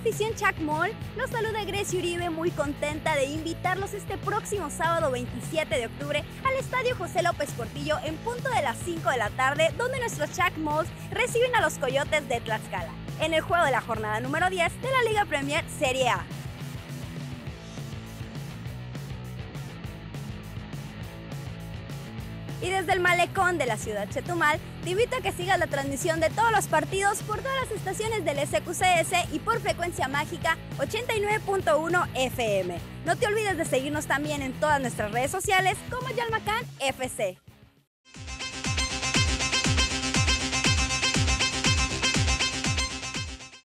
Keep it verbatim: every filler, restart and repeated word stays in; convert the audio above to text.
afición Chacmol, los saluda Grecia Uribe, muy contenta de invitarlos este próximo sábado veintisiete de octubre al Estadio José López Portillo en punto de las cinco de la tarde, donde nuestros Chacmols reciben a los Coyotes de Tlaxcala, en el juego de la jornada número diez de la Liga Premier Serie A. Y desde el malecón de la ciudad Chetumal, te invito a que sigas la transmisión de todos los partidos por todas las estaciones del S Q C S y por Frecuencia Mágica ochenta y nueve punto uno F M. No te olvides de seguirnos también en todas nuestras redes sociales como Yalmacán F C.